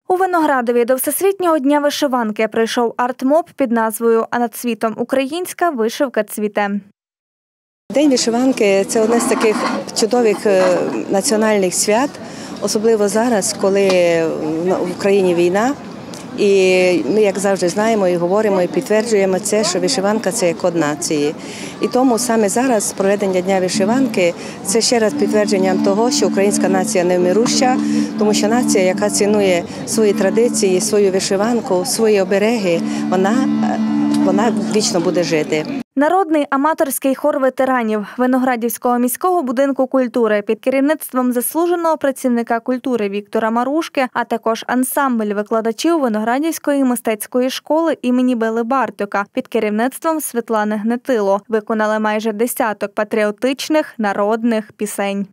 У Виноградові до Всесвітнього дня вишиванки прийшов арт-моб під назвою «А над світом українська вишивка цвіте». День вишиванки – це одне з таких чудових національних свят, особливо зараз, коли в Україні війна. І ми, як завжди, знаємо і говоримо, і підтверджуємо це, що вишиванка – це є код нації. І тому саме зараз проведення Дня вишиванки – це ще раз підтвердженням того, що українська нація невмируща, тому що нація, яка цінує свої традиції, свою вишиванку, свої обереги, вона вічно буде жити. Народний аматорський хор ветеранів Виноградівського міського будинку культури під керівництвом заслуженого працівника культури Віктора Марушки, а також ансамбль викладачів Виноградівської мистецької школи імені Бели Бартюка під керівництвом Світлани Гнетило виконали майже десяток патріотичних народних пісень.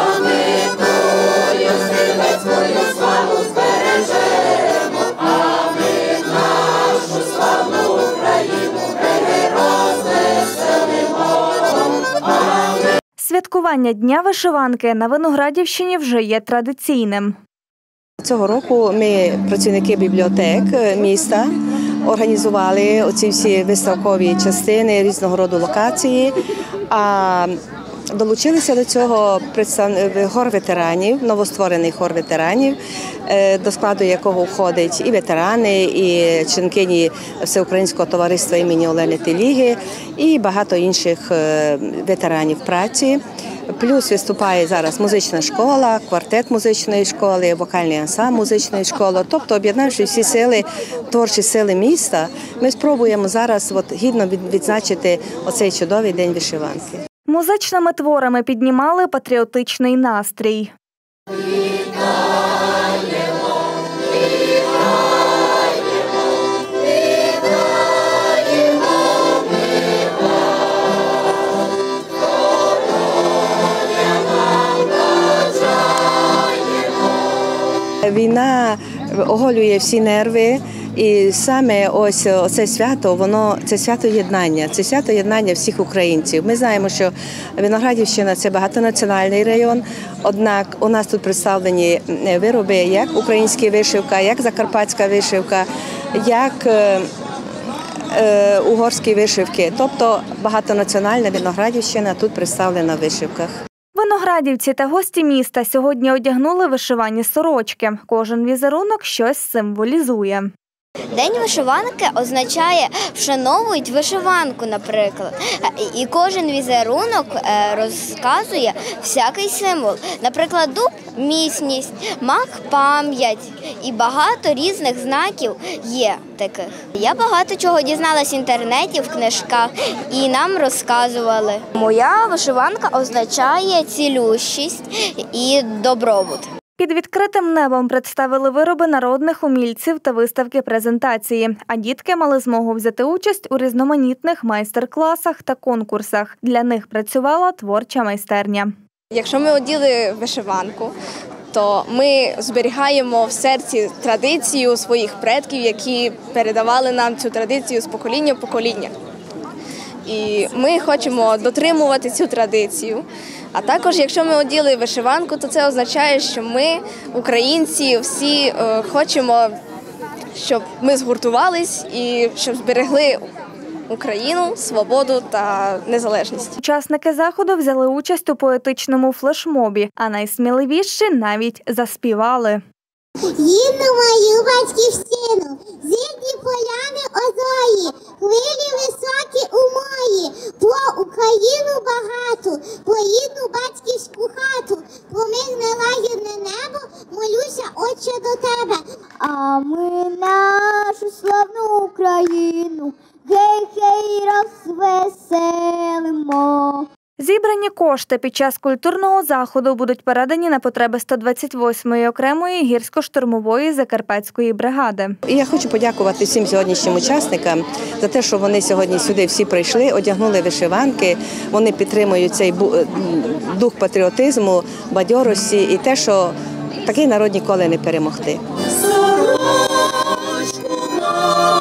Святкування Дня вишиванки на Виноградівщині вже є традиційним. Цього року ми, працівники бібліотек міста, організували оці всі виставкові частини різного роду локації, а долучилися до цього хор ветеранів, новостворений хор ветеранів, до складу якого входять і ветерани, і членкині Всеукраїнського товариства імені Олени Теліги, і багато інших ветеранів праці. Плюс виступає зараз музична школа, квартет музичної школи, вокальний ансамбль музичної школи. Тобто, об'єднавши всі сили, творчі сили міста, ми спробуємо зараз гідно відзначити оцей чудовий день вишиванки. Музичними творами піднімали патріотичний настрій. Війна оголює всі нерви, і саме ось це свято, це свято єднання, це свято єднання всіх українців. Ми знаємо, що Виноградівщина – це багатонаціональний район, однак у нас тут представлені вироби, як українська вишивка, як закарпатська вишивка, як угорські вишивки. Тобто багатонаціональна Виноградівщина тут представлена в вишивках. Виноградівці та гості міста сьогодні одягнули вишивані сорочки. Кожен візерунок щось символізує. День вишиванки означає «вшановують вишиванку», наприклад. І кожен візерунок розказує всякий символ. Наприклад, дуб – міцність, мак – пам'ять. І багато різних знаків є таких. Я багато чого дізналась в інтернеті, в книжках, і нам розказували. Моя вишиванка означає цілющість і добробут. Під відкритим небом представили вироби народних умільців та виставки-презентації, а дітки мали змогу взяти участь у різноманітних майстер-класах та конкурсах. Для них працювала творча майстерня. Якщо ми оділи вишиванку, то ми зберігаємо в серці традицію своїх предків, які передавали нам цю традицію з покоління в покоління. І ми хочемо дотримувати цю традицію. А також, якщо ми оділи вишиванку, то це означає, що ми, українці, всі хочемо, щоб ми згуртувались і щоб зберегли Україну, свободу та незалежність. Учасники заходу взяли участь у поетичному флешмобі, а найсміливіші навіть заспівали. Їду мою батьківщину, зірні поляни озої, хвилі високі у мої, про Україну багату, поїду батьківську хату, промигне лагідне небо, молюся, Отче, до тебе. А ми нашу славну Україну, гей-гей, розвеселимо. Зібрані кошти під час культурного заходу будуть передані на потреби 128-ї окремої гірсько-штурмової закарпатської бригади. І я хочу подякувати всім сьогоднішнім учасникам за те, що вони сьогодні сюди всі прийшли, одягнули вишиванки, вони підтримують цей дух патріотизму, бадьорості і те, що такий народ ніколи не перемогти.